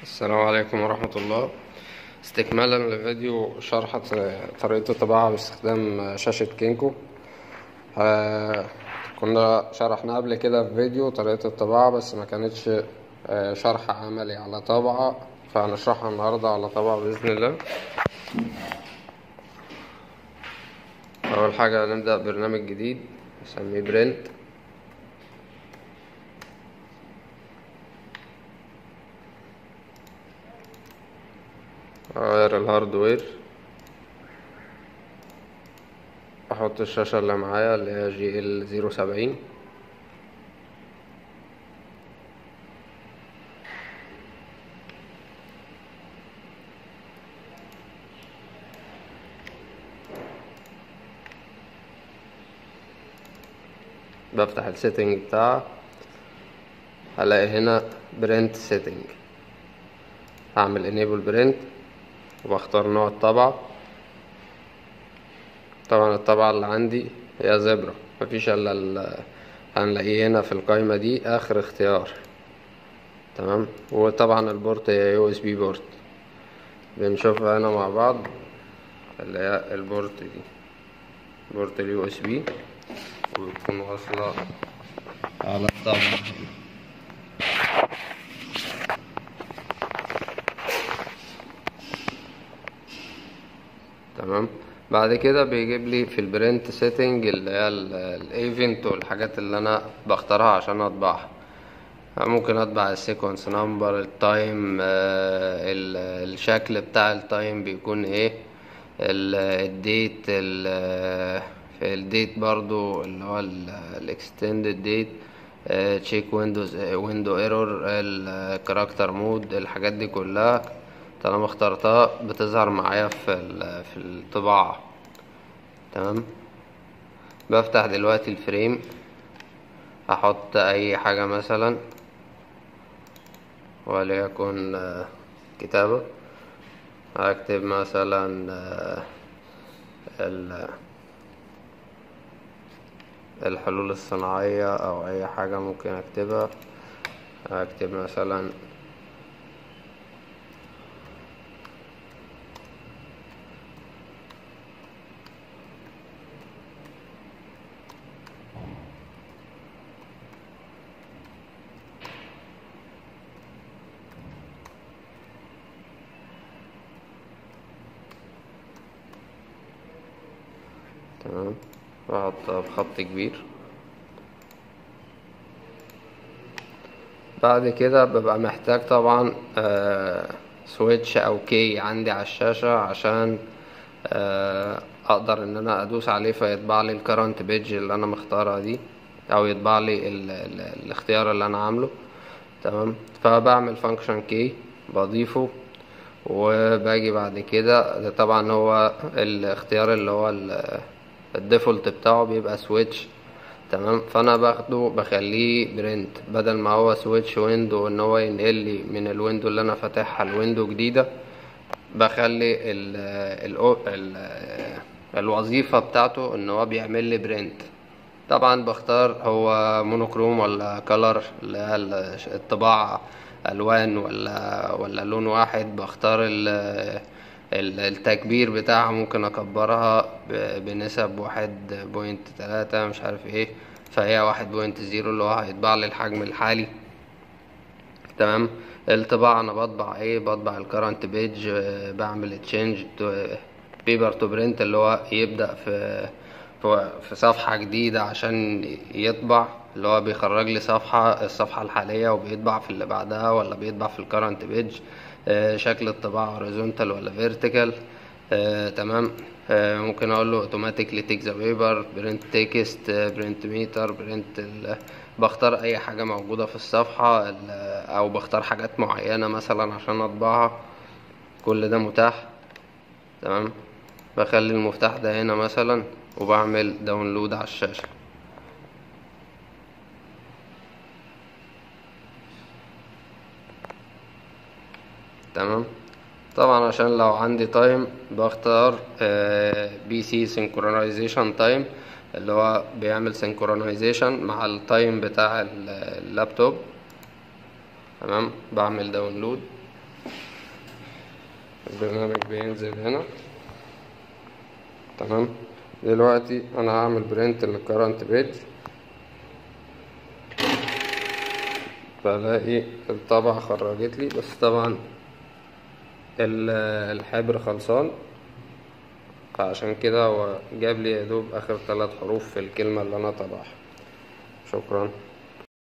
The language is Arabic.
السلام عليكم ورحمة الله. استكمالا لفيديو شرح طريقة الطباعة باستخدام شاشة كينكو. كنا شرحنا قبل كده في فيديو طريقة الطباعة، بس ما كانتش شرح عملي على طبعة، فهنشرحها النهاردة على طبعة بإذن الله. أول حاجة هنبدأ برنامج جديد نسميه برنت. أغير الهاردوير، أحط الشاشة اللي معايا اللي هي GL070. بفتح السيتنج بتاعها، هلاقي هنا برنت سيتنج. هعمل انيبل برنت وبختار نوع الطبعة. طبعا الطبعة اللي عندي هي زبرة، مفيش الا هنلاقيه هنا في القائمة دي اخر اختيار. تمام. وطبعا البورت هي USB بورت، بنشوفها هنا مع بعض اللي هي البورت دي بورت USB، وبتكون واصلة على الطبعة. تمام. بعد كده بيجيب لي في البرنت سيتنج اللي هي الايفنت والحاجات اللي انا بختارها عشان اطبعها. ممكن اطبع السيكونس نمبر، التايم، الشكل بتاع التايم بيكون ايه، الديت، الديت برضو اللي هو الاكستندد ديت، تشيك ويندو ايرور، الكاركتر مود، الحاجات دي كلها طالما اخترتها بتظهر معايا في الطباعة. تمام. بفتح دلوقتي الفريم، احط اي حاجة مثلا وليكن كتابة. هكتب مثلا الحلول الصناعية او اي حاجة ممكن اكتبها. هكتب مثلا تمام، واحطها بخط كبير. بعد كده ببقى محتاج طبعا سويتش او كي عندي على الشاشة عشان اقدر ان انا ادوس عليه فيطبع لي الكرنت بيج اللي انا مختارها دي، او يطبع لي الاختيار اللي انا عامله. تمام. فبعمل فانكشن كي بضيفه، وباجي بعد كده ده طبعا هو الاختيار اللي هو الديفولت بتاعه بيبقى سويتش. تمام. فانا باخده بخليه برنت، بدل ما هو سويتش ويندو ان هو ينقل لي من الويندو اللي انا فاتحها لويندو جديده، بخلي الوظيفه بتاعته ان هو بيعمل لي برنت. طبعا بختار هو مونوكروم ولا كلر اللي هي الطباعة الوان ولا لون واحد. بختار التكبير بتاعها، ممكن اكبرها بنسب 1.3 مش عارف ايه، فهي 1.0 اللي هو هيطبع لي الحجم الحالي. تمام. الطباعة انا بطبع ايه، بطبع الكرنت بيج، بعمل تشينج بيبر تو برنت اللي هو يبدأ في صفحة جديدة عشان يطبع، اللي هو بيخرج لي الصفحة الحالية وبيطبع في اللي بعدها ولا بيطبع في الكرنت بيج. شكل الطباعة هوريزونتال ولا فيرتيكال. تمام. ممكن اقول له اوتوماتيكلي تيك ذا بيبر، برنت تكست، برنت ميتر، برنت بختار اي حاجة موجودة في الصفحة، او بختار حاجات معينة مثلا عشان اطبعها. كل ده متاح. تمام. بخلي المفتاح ده هنا مثلا وبعمل داونلود على الشاشة. تمام. طبعا عشان لو عندي تايم بختار بي سي سينكرونايزيشن تايم اللي هو بيعمل سينكرونايزيشن مع التايم بتاع اللابتوب. تمام. بعمل داونلود. البرنامج بينزل هنا. تمام. دلوقتي انا هعمل برنت للكرنت بيج، بلاقي الطبعة خرجت لي، بس طبعا الحبر خلصان، فعشان كده هو جاب لي يا دوب اخر 3 حروف في الكلمة اللي انا طبعها. شكرا.